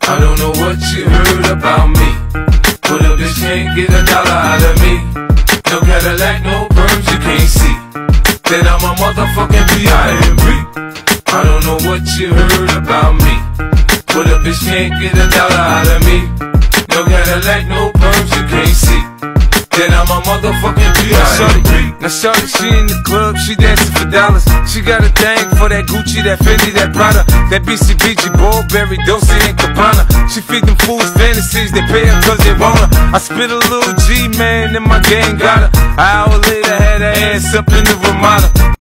I don't know what you heard about me, but a bitch can't get $1 out of me. No Cadillac, no perms, you can't see that I'm a motherfucking B.I.M.B. I don't know what you heard about me, but a bitch can't get $1 out of me. No Cadillac, no perms, you can't see that I'm a motherfucking B.I.M.B. Now shorty, she in the club, she dancing for dollars. She got a thing for that Gucci, that Fendi, that Prada, that BCBG, Burberry, Dolce and Gabbana. She feed them fools fantasies, they pay her cause they want her. I spit a little G, man, and my gang got her. An hour later, had her ass up in the Ramada.